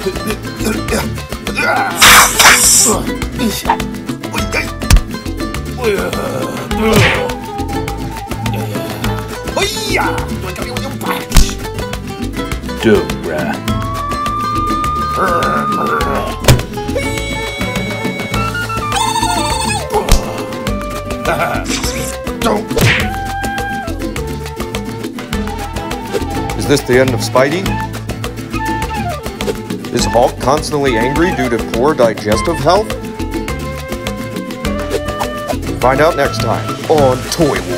Dobra. Is this the end of Spidey? Is Hulk constantly angry due to poor digestive health? Find out next time on Toy Wars.